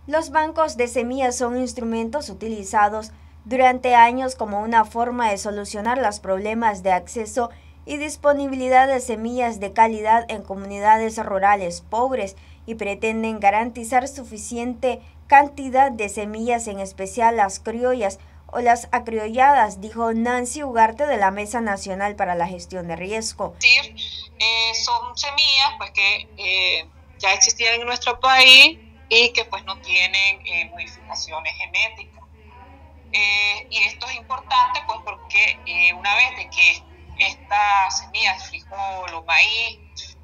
Los bancos de semillas son instrumentos utilizados durante años como una forma de solucionar los problemas de acceso y disponibilidad de semillas de calidad en comunidades rurales pobres y pretenden garantizar suficiente cantidad de semillas, en especial las criollas o las acriolladas, dijo Nancy Ugarte de la Mesa Nacional para la Gestión de Riesgo. Son semillas pues que ya existían en nuestro país y que pues no tienen modificaciones genéticas. Y esto es importante pues porque una vez de que estas semillas, frijol o maíz,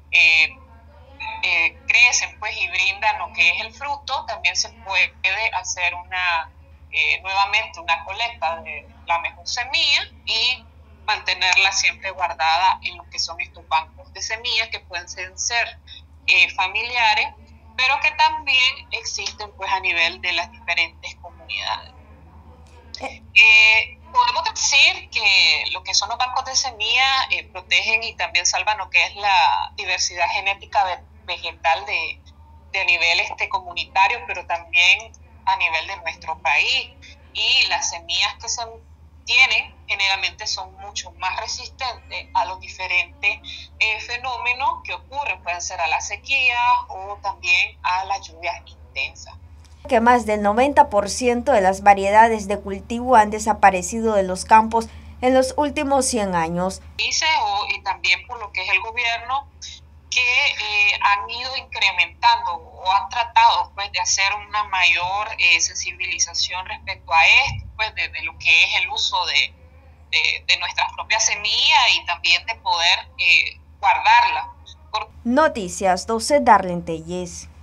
crecen pues y brindan lo que es el fruto, también se puede hacer nuevamente una colecta de la mejor semilla y mantenerla siempre guardada en lo que son estos bancos de semillas que pueden ser familiares, pero que también existen pues a nivel de las diferentes comunidades. Podemos decir que lo que son los bancos de semillas protegen y también salvan lo que es la diversidad genética vegetal de nivel comunitario, pero también a nivel de nuestro país. Y las semillas que se tienen generalmente son mucho más resistentes a los diferentes fenómenos que ocurren, pueden ser a la sequía o también a las lluvias intensas. Que más del 90% de las variedades de cultivo han desaparecido de los campos en los últimos 100 años. Y también por lo que es el gobierno, que han ido incrementando o han tratado pues de hacer una mayor sensibilización respecto a esto, pues de lo que es el uso de nuestras propias semillas y también de poder guardarla. Noticias 12, Darlene Telles.